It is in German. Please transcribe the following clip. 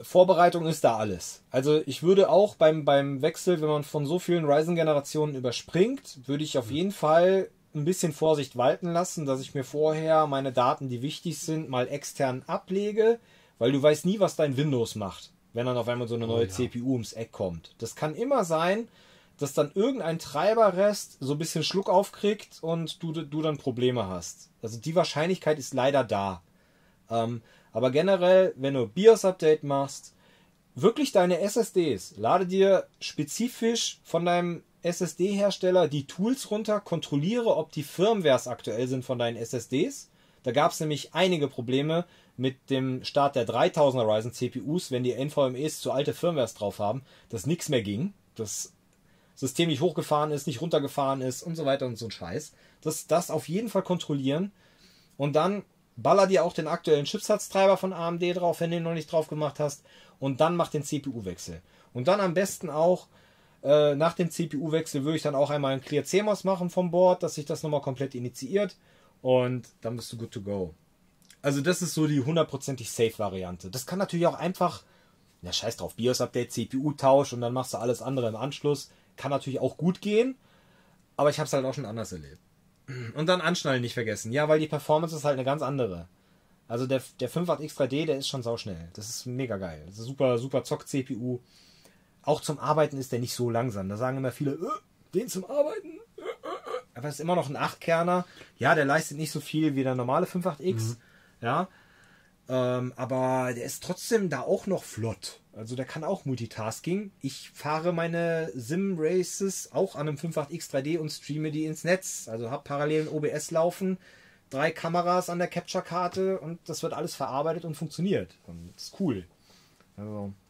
Vorbereitung ist da alles. Also ich würde auch beim Wechsel, wenn man von so vielen Ryzen-Generationen überspringt, würde ich auf jeden Fall ein bisschen Vorsicht walten lassen, dass ich mir vorher meine Daten, die wichtig sind, mal extern ablege, weil du weißt nie, was dein Windows macht, wenn dann auf einmal so eine neue CPU ums Eck kommt. Das kann immer sein, dass dann irgendein Treiberrest so ein bisschen Schluck aufkriegt und du dann Probleme hast. Also die Wahrscheinlichkeit ist leider da. Aber generell, wenn du BIOS-Update machst, wirklich deine SSDs, lade dir spezifisch von deinem SSD-Hersteller die Tools runter, kontrolliere, ob die Firmwares aktuell sind von deinen SSDs. Da gab es nämlich einige Probleme mit dem Start der 3000er Ryzen CPUs, wenn die NVMEs zu alte Firmwares drauf haben, dass nichts mehr ging, das System nicht hochgefahren ist, nicht runtergefahren ist und so weiter und so ein Scheiß. Das auf jeden Fall kontrollieren und dann baller dir auch den aktuellen Chipsatztreiber von AMD drauf, wenn du ihn noch nicht drauf gemacht hast, und dann mach den CPU-Wechsel. Und dann am besten auch nach dem CPU-Wechsel würde ich dann auch einmal ein Clear CMOS machen vom Board, dass sich das nochmal komplett initiiert und dann bist du good to go. Also das ist so die 100%ig Safe-Variante. Das kann natürlich auch einfach, na scheiß drauf, BIOS-Update, CPU-Tausch und dann machst du alles andere im Anschluss. Kann natürlich auch gut gehen, aber ich habe es halt auch schon anders erlebt. Und dann Anschnallen nicht vergessen. Ja, weil die Performance ist halt eine ganz andere. Also der 58X3D, der ist schon sauschnell. Das ist mega geil. Das ist super, super Zock-CPU. Auch zum Arbeiten ist der nicht so langsam. Da sagen immer viele, den zum Arbeiten. Aber es ist immer noch ein 8-Kerner. Ja, der leistet nicht so viel wie der normale 58X. Ja. Aber der ist trotzdem da auch noch flott. Also der kann auch Multitasking. Ich fahre meine Sim-Races auch an einem 58X 3D und streame die ins Netz. Also habe parallel ein OBS laufen, 3 Kameras an der Capture-Karte und das wird alles verarbeitet und funktioniert. Und das ist cool. Also